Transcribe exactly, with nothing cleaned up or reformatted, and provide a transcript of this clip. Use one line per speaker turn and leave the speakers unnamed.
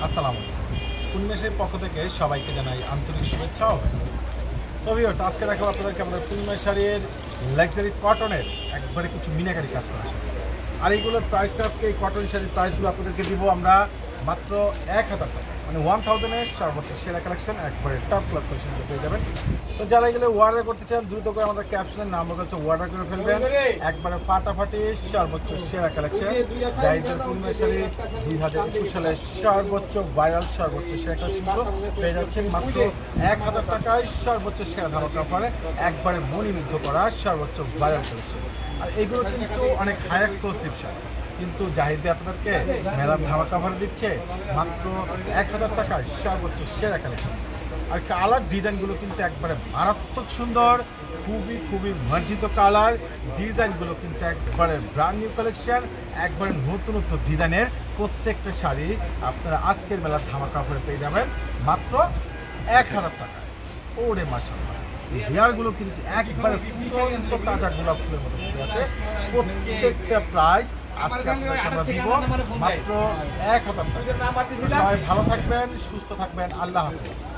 আসসালামু আলাইকুম। পূর্ণিমাসের পক্ষ থেকে সবাইকে জানাই আন্তরিক শুভেচ্ছা ও তো ভিউয়ার্স, আজকে দেখাবো আপনাদেরকে আমাদের পূর্ণিমা শাড়ির লাক্সারি কটনের একবারে কিছু মিনাকারি কাজ করা শাড়ি। আর এইগুলোর প্রাইসটা আজকে এই কটন শাড়ির প্রাইসগুলো আপনাদেরকে দিব আমরা মাত্র এক হাজার টাকা, মানে ওয়ান থাউজেন্ডের সর্বোচ্চ সেরা কালেকশন, একবারে টপ ক্লাস কালেকশনগুলো পেয়ে যাবেন। তো যারা এগুলো অর্ডার করতে চান দ্রুত করে আমাদের ক্যাপশনের নাম্বার হচ্ছে অর্ডার করে ফেলবেন। একবারে ফাটাফাটি সর্বোচ্চ সেরা কালেকশন, জাহিদের পূর্ণিমা শাড়ি দুই হাজার একুশ সালের সর্বোচ্চ ভাইরাল সর্বোচ্চ সেরা কালেকশনগুলো পেয়ে যাচ্ছেন মাত্র এক হাজার টাকায় সর্বোচ্চ সেরা ধামাকা অফারে, একবারে মনিমুগ্ধ করা সর্বোচ্চ ভাইরাল কালেকশন। আর এইগুলো কিন্তু অনেক হাই এক্সক্লুসিভ শাড়ি, কিন্তু জাহিদে আপনাদেরকে মেলার ধামাকা অফারে দিচ্ছে মাত্র এক হাজার টাকায় সর্বোচ্চ সেরা কালেকশন। আর কালার ডিজাইনগুলো কিন্তু একবারে মারাত্মক সুন্দর, খুবই খুবই মার্জিত কালার ডিজাইনগুলো কিন্তু একবারে ব্র্যান্ড নিউ কালেকশন, একবারে নতুন নতুন ডিজাইনের প্রত্যেকটা শাড়ি আপনারা আজকের মেলার ধামাকা অফারে পেয়ে যাবেন মাত্র এক হাজার টাকায়। ওরে মাশাআল্লাহ, হেয়ারগুলো কিন্তু একবারে ফুটন্ত তাজা গোলাপ ফুলের মতো ফুটে আছে। প্রত্যেকটা প্রাইস আজকে আপনাদেরকে আমরা দিব মাত্র এক হাজার টাকা। সবাই ভালো থাকবেন, সুস্থ থাকবেন, আল্লাহ হাফেজ।